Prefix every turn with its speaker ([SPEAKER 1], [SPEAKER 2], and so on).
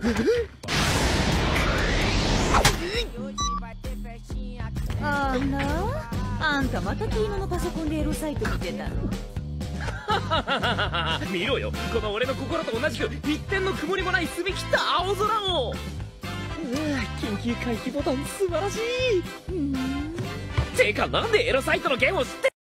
[SPEAKER 1] あら、あんたまたキイノのパソコンでエロサイト見てたの？
[SPEAKER 2] 見ろよ、この俺の心と同じく一点の曇りもない澄み切った青空を。緊急回避ボタン素晴らしい。てかなんでエロサイトの件を知って